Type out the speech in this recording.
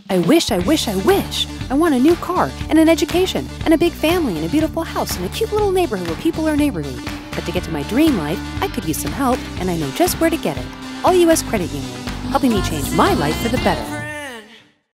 I wish. I want a new car and an education and a big family and a beautiful house and a cute little neighborhood where people are neighborly. But to get to my dream life, I could use some help, and I know just where to get it. AllUS Credit Union, helping me change my life for the better.